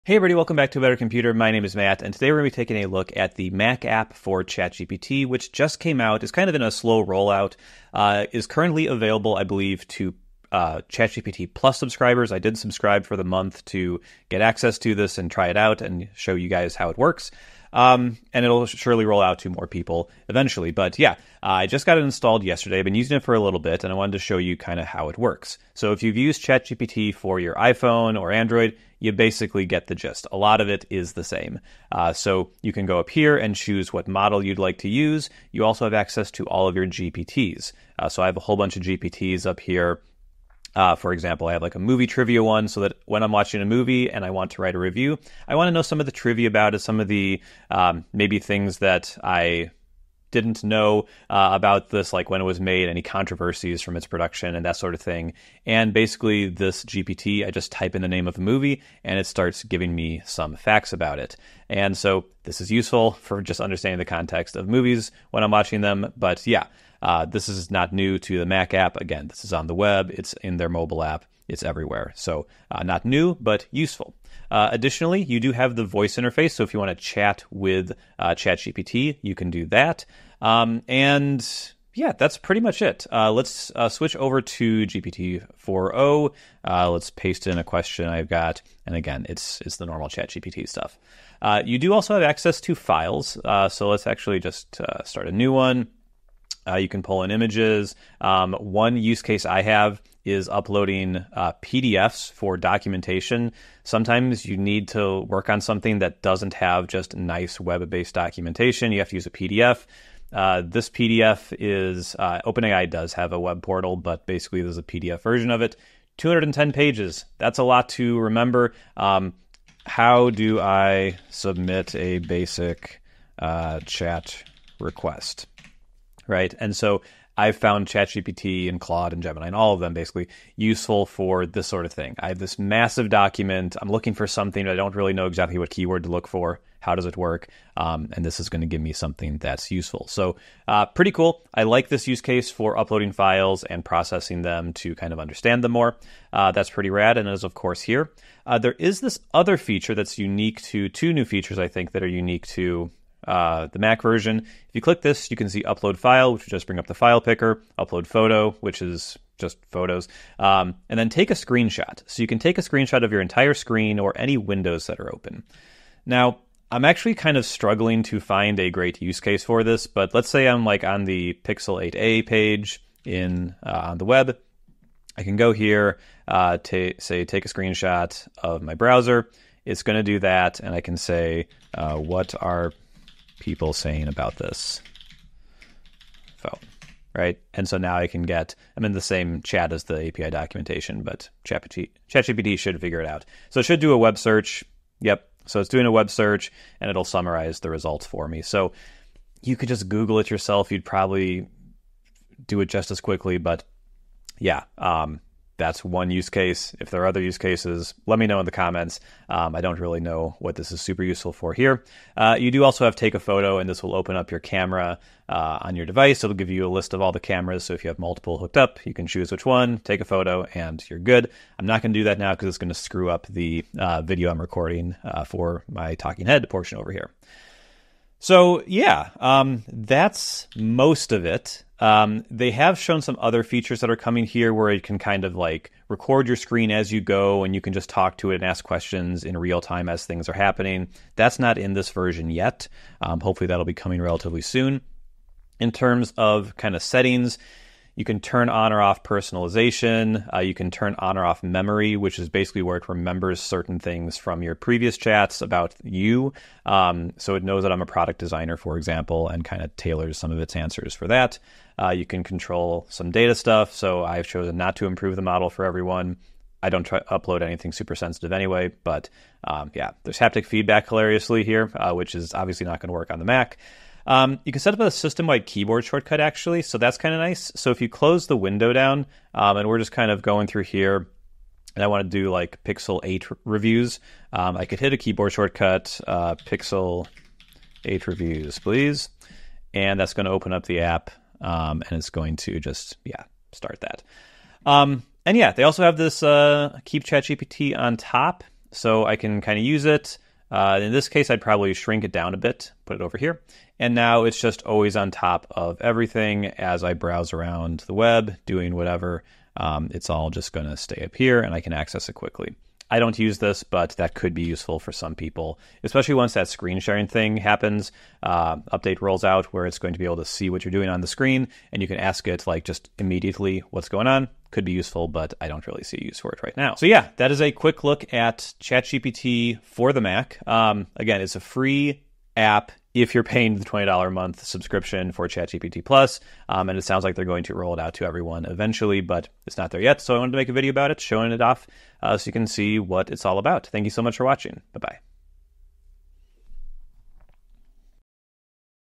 Hey everybody, welcome back to A Better Computer. My name is Matt, and today we're going to be taking a look at the Mac app for ChatGPT, which just came out. Is kind of in a slow rollout. Is currently available, I believe, to ChatGPT Plus subscribers. I did subscribe for the month to get access to this and try it out and show you guys how it works. And it'll surely roll out to more people eventually. But yeah, I just got it installed yesterday. I've been using it for a little bit, and I wanted to show you kind of how it works. So if you've used ChatGPT for your iPhone or Android, you basically get the gist. A lot of it is the same. So you can go up here and choose what model you'd like to use. You also have access to all of your GPTs. So I have a whole bunch of GPTs up here. For example, I have like a movie trivia one so that when I'm watching a movie and I want to write a review, I want to know some of the trivia about it, some of the maybe things that I didn't know about this, like when it was made, any controversies from its production and that sort of thing. And basically this GPT, I just type in the name of the movie and it starts giving me some facts about it. And so this is useful for just understanding the context of movies when I'm watching them. But yeah, this is not new to the Mac app. Again, this is on the web. It's in their mobile app. It's everywhere. So not new, but useful. Additionally, you do have the voice interface. So if you want to chat with ChatGPT, you can do that. And yeah, that's pretty much it. Let's switch over to GPT 4.0. Let's paste in a question I've got. And again, it's the normal ChatGPT stuff. You do also have access to files. So let's actually just start a new one. You can pull in images. One use case I have is uploading PDFs for documentation. Sometimes you need to work on something that doesn't have just nice web-based documentation. You have to use a PDF. This PDF is, OpenAI does have a web portal, but basically there's a PDF version of it. 210 pages. That's a lot to remember. How do I submit a basic chat request? Right. And so I've found ChatGPT and Claude and Gemini and all of them basically useful for this sort of thing. I have this massive document. I'm looking for something. I don't really know exactly what keyword to look for. How does it work? And this is going to give me something that's useful. So pretty cool. I like this use case for uploading files and processing them to kind of understand them more. That's pretty rad. And it is, of course, here. There is this other feature that's unique to two new features, I think, that are unique to the Mac version. If you click this, you can see upload file, which will just bring up the file picker, upload photo, which is just photos, and then take a screenshot. So you can take a screenshot of your entire screen or any windows that are open. Now, I'm actually kind of struggling to find a great use case for this, but let's say I'm like on the Pixel 8a page on the web. I can go here, say take a screenshot of my browser. It's going to do that, and I can say, what are people saying about this phone, right? And so now I'm in the same chat as the API documentation, but ChatGPT should figure it out. So it should do a web search. Yep. So it's doing a web search and it'll summarize the results for me. So you could just Google it yourself. You'd probably do it just as quickly, but yeah, that's one use case. If there are other use cases, let me know in the comments. I don't really know what this is super useful for here. You do also have take a photo, and this will open up your camera on your device. It'll give you a list of all the cameras. So if you have multiple hooked up, you can choose which one, take a photo, and you're good. I'm not going to do that now because it's going to screw up the video I'm recording for my talking head portion over here. So yeah, that's most of it. They have shown some other features that are coming here where it can kind of like record your screen as you go and you can just talk to it and ask questions in real time as things are happening. That's not in this version yet. Hopefully that'll be coming relatively soon. In terms of kind of settings, you can turn on or off personalization. You can turn on or off memory, which is basically where it remembers certain things from your previous chats about you. So it knows that I'm a product designer, for example, and kind of tailors some of its answers for that. You can control some data stuff. So I've chosen not to improve the model for everyone. I don't upload anything super sensitive anyway, but yeah, there's haptic feedback hilariously here, which is obviously not going to work on the Mac. You can set up a system-wide keyboard shortcut, actually, so that's kind of nice. So if you close the window down, and we're just kind of going through here, and I want to do like Pixel 8 reviews, I could hit a keyboard shortcut, Pixel 8 reviews, please, and that's going to open up the app, and it's going to just, yeah, start that. And yeah, they also have this keep ChatGPT on top. so I can kind of use it. In this case, I'd probably shrink it down a bit, put it over here. And now it's just always on top of everything as I browse around the web, doing whatever. It's all just going to stay up here and I can access it quickly. I don't use this, but that could be useful for some people, especially once that screen sharing thing happens. Update rolls out where it's going to be able to see what you're doing on the screen, and you can ask it like just immediately what's going on. Could be useful, but I don't really see a use for it right now. So yeah, that is a quick look at ChatGPT for the Mac. Again, it's a free app if you're paying the $20 a month subscription for ChatGPT Plus. And it sounds like they're going to roll it out to everyone eventually, but it's not there yet. So I wanted to make a video about it, showing it off so you can see what it's all about. Thank you so much for watching. Bye-bye.